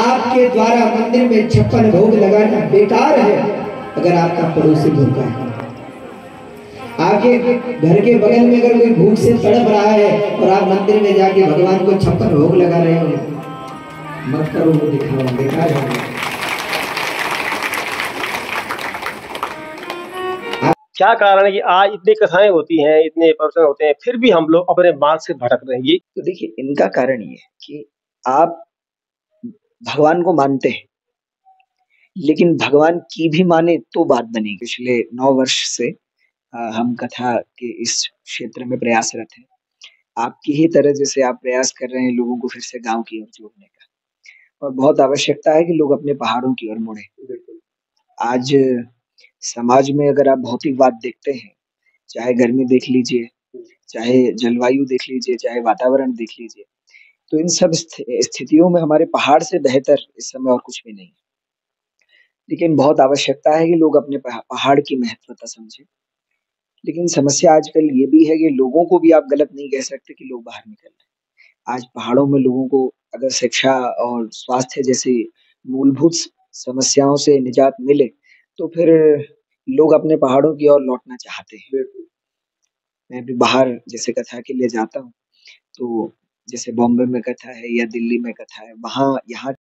आपके द्वारा मंदिर में 56 भोग लगाना बेकार है अगर आपका पड़ोसी भूखा है। आपके घर के बगल में अगर कोई भूख से तड़प रहा है और आप मंदिर में जाके भगवान को 56 भोग लगा रहे हो, मत करो, वो दिखाओ, बेकार है। क्या कारण है कि आज इतनी कथाएं होती हैं, इतने प्रवचन होते हैं, फिर भी हम लोग अपने मार्ग से भटक रहे हैं? ये तो देखिए, इनका कारण ये है कि आप भगवान को मानते हैं, लेकिन भगवान की भी माने तो बात बनेगी। पिछले 9 वर्ष से हम कथा के इस क्षेत्र में प्रयासरत हैं। आपकी ही तरह जैसे आप प्रयास कर रहे हैं लोगों को फिर से गाँव की ओर जोड़ने का, और बहुत आवश्यकता है कि लोग अपने पहाड़ों की ओर मुड़ें। आज समाज में अगर आप भौतिकवाद देखते हैं, चाहे गर्मी देख लीजिए, चाहे जलवायु देख लीजिए, चाहे वातावरण देख लीजिए, तो इन सब स्थितियों में हमारे पहाड़ से बेहतर इस समय और कुछ भी नहीं है। लेकिन बहुत आवश्यकता है कि लोग अपने पहाड़ की महत्वता समझें। लेकिन समस्या आजकल ये भी है कि लोगों को भी आप गलत नहीं कह सकते कि लोग बाहर निकल रहे हैं। आज पहाड़ों में लोगों को अगर शिक्षा और स्वास्थ्य जैसी मूलभूत समस्याओं से निजात मिले, तो फिर लोग अपने पहाड़ों की ओर लौटना चाहते हैं। मैं भी बाहर जैसे कथा के लिए जाता हूँ, तो जैसे बॉम्बे में कथा है या दिल्ली में कथा है, वहाँ यहाँ